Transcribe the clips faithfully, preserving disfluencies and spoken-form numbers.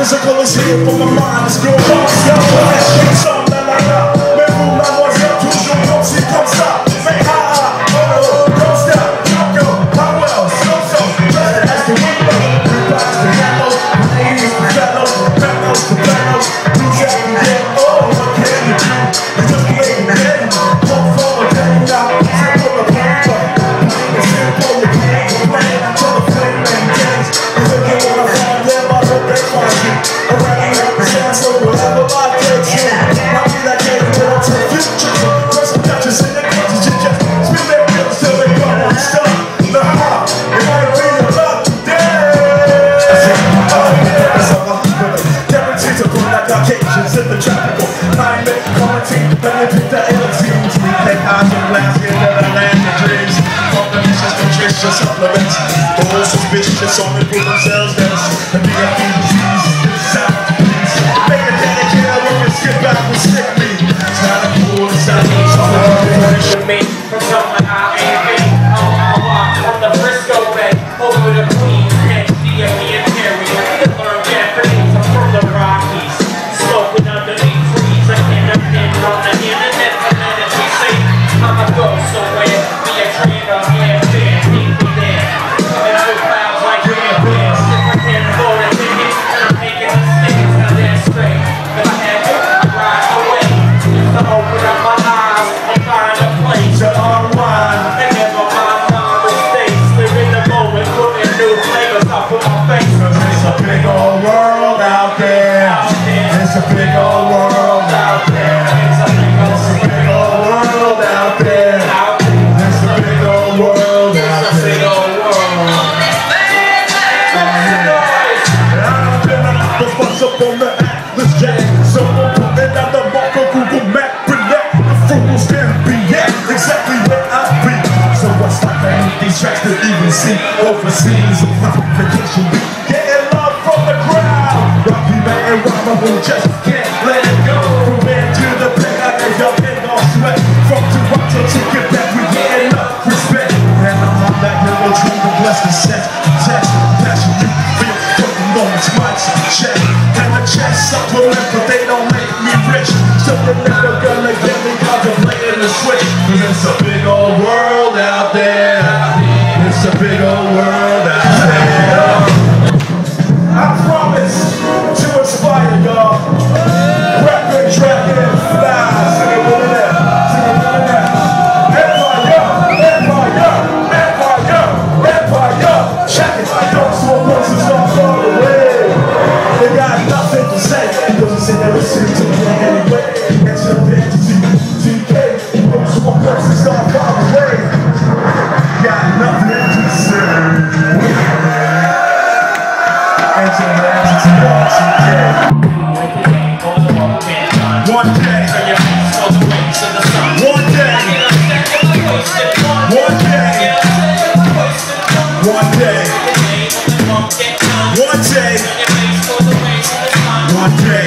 physical is here, but my mind is going on. Yo, that shit's on, la la la. Mais vous, mademoiselle, toujours comme si comme ça. Mais ah ah, oh no, don't stop, don't go. How well, so so, just as the window. Goodbyes to yellow, ladies to fellows, fellows to fellows. You jack me dead, oh, what can you do? You just play me dead. Hope for a day now, simple the paper. Plain and simple, you can't complain until the flame and dance. You look at what I find there, I hope they find you. Already represent, so whatever I get you. I'll be that game, but I'll take future. First touches in the clutches, you just spin their wheels till they come unstuck. The heart, it might be a luck day. Oh yeah, so I'm gonna guarantee to put like occasions in the tropical climate. Quarantine, let me pick the L-teams. They hide the glass into the land of dreams. Combinations, nutritious supplements. The whole suspicious only prove themselves dance. And be a few disease, sound police. Make a dedicated look and skip back with sick me. It's not a cool, it's not a cool. Me from someone I ain't been. On my walk from the Frisco Bay over the Queens, and D M E and Harry. I learned Japanese, I'm from the Rockies. Smoking underneath trees, I can't depend on the internet for minutes. We say I'ma go somewhere, be a trainer, airfare, meet me there. Coming through clouds like air bears. If I can't afford a ticket, and I'm making mistakes, now that's straight. If I had to, I'd ride away. Just to open up my eyes and find a place to unwind. And never mind my mistakes. Live in the moment, putting new flavors off of my face. Cause it's a big old world out there. It's a big old world out there. It's a big old It's a big old world out there. It's a big old world out It's a big there. old world. I've been an octopus up on the Atlas Jack. Someone putting out the mark on Google Map. Relate the frugals can be at exactly where I be. So what's like I need these tracks to even see overseas? Vacation week, getting love from the crowd. Rocky man and Rama who just can't let it go. From bed to the bed, I get y'all in all sweat. From Toronto to Quebec, we get enough respect. And I'm on that hero train to bless the set. Text, passion, you feel from the moments, mics, check. And the chest supplement, but they don't make me rich. So they're never gonna get me contemplating the switch. Cause it's a big old world out there. It's a big old world out there. I promise to inspire y'all. Rapping Dragon Fli, sing it with it out, sing it with it out. Empire, Empire, Empire, Empire. Check it, don't smoke voices all far away. They got nothing to say, because they never seem to me anyway. It's your fantasy, T K, don't smoke voices all far away. Got nothing to say. It's your fantasy, T K. One day, one day, one day, one day, one day, one day,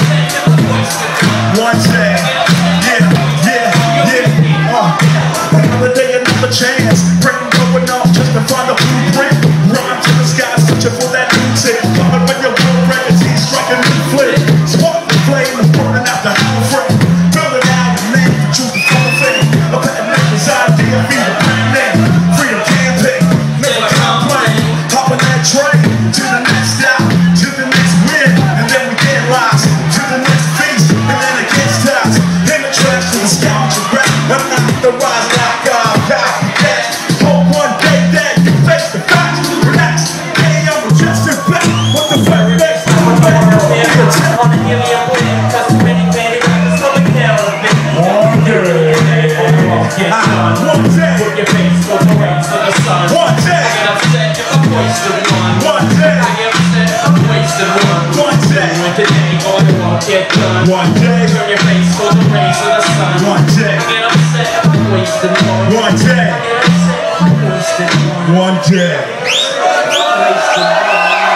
one day, yeah, yeah, yeah, uh, another day, another chance, brain going off just to find a blueprint, rhyme to the sky, searching for that new tick, coming with your real pregnancy, striking new flick, spark the flame, burning out the Havre, building out a name, choose the full thing, a better name is idea, be the brand name, freedom campaign, never complain, hopping that train, to the next stop, to the next win, and then we get lost, to the next feast, and then it gets tossed, in the trash to the scoundrel rap, I'm not the rise like a copycat, hope one day that you face the facts, relax, hey, I'm just in back, what the fuck next, I'm back, On the helium wing, cause many many rappers coming down a bit. one day, Get done. one day, Put your face go parades to the sun. one day, I get upset if I'm wasted one. one day, I get upset if I'm wasted one. one day, When today all it won't get done. one day, Turn your face for the rays of the sun. one day, I get upset if I'm wasted one. one day, I get upset if I'm wasted one. one day. Wasted one.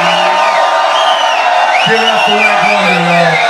Give it up for that one, man.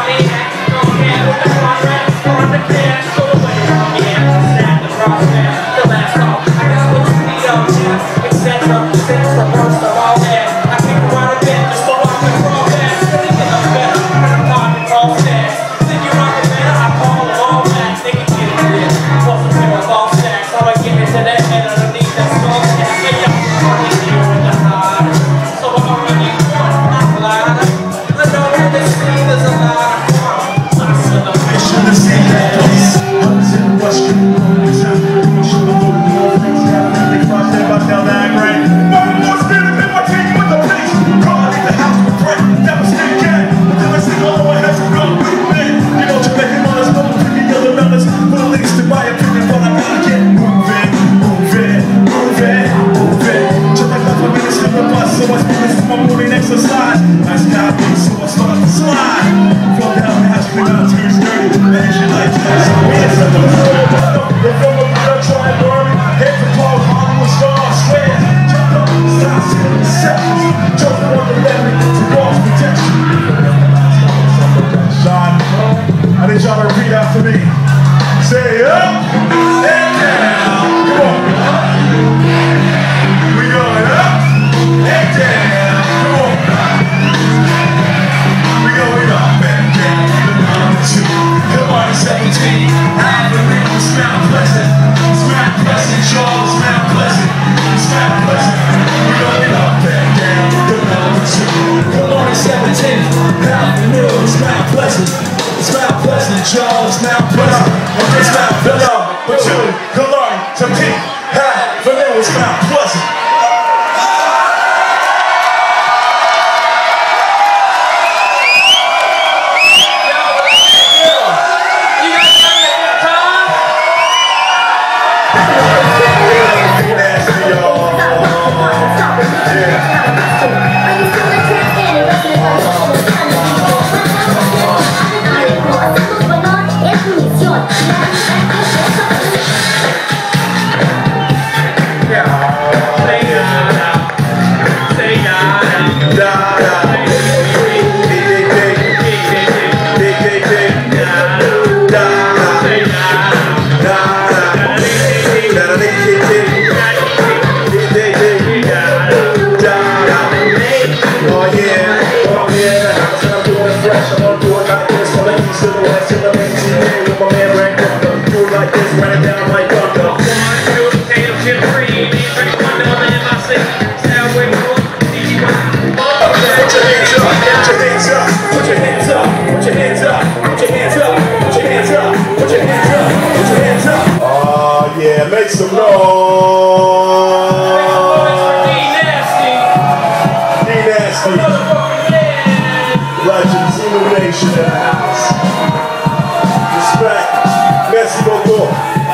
Yeah. the last call. I got what you need on chips, et cetera. Since the worst of all that, I kick around a bit just so I can crawl back. Really get up better, and I'm talking all stats. Think you rock it better, I call them all back. They can get it lit, plus a pair of all stacks. I'ma get into that head underneath that skull stack. Hey yo, I'm here in the high, so I only need one, not a lot. I know in this scene there's a lot of fun. I said the Mission to see that place. Hunters in the rush, give me one more time. Show the load of all things down. They cross their bus down the Havre. One more spirit in my team with the police. Call I leave the house with bread. Never stay again. Until I see all my heads will go with me. You know, to make him on his own, pick the other members. Police, in my opinion, but I gotta get moving, moving, moving, moving. Just like that's what made me skip the bus, so I speak this is my morning exercise. Nice copy, so I start to slide. Flow down the house, clean out tears dirty. The engine lights out, so we ain't set the floor. The film of blood, try and burn me. Head to close, Hollywood stars, swear. Jump up, stop, sitting in seconds. Jumping on the lemon to walls protection. Sean, I need y'all to repeat after me. Say up and down. Come on. We going up and down. Come on. We going up and down. Number two. Come on, seventeen. Havre was Mount Pleasant. It's Mount Pleasant, y'all. It's Mount Pleasant. It's Mount Pleasant. We going up and down. Number two. Come on, seventeen. Havre was Mount Pleasant. It's Mount Pleasant, y'all. It's Mount Pleasant. It's Mount Pleasant. But you can learn to keep Havre was Mount Pleasant. Make some noise. D-Nasty. Legends, illumination in the house. Respect. Merci beaucoup.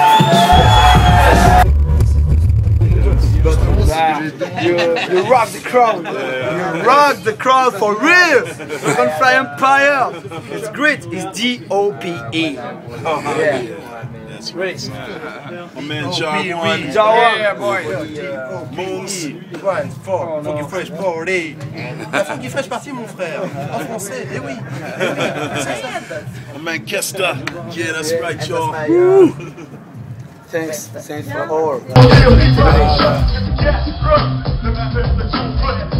You, you rock the crowd. You rock the crowd for real. Dragon Fli Empire. It's great. It's D O P E. Oh, yeah. That's great. My man John one. Yeah, boy. Moons. One, four. Fonky Fraiche party. La Fonky Fraiche party, mon frère. En français, eh oui. My man Kesta. Yeah, that's right, y'all. Thanks. Thanks for all.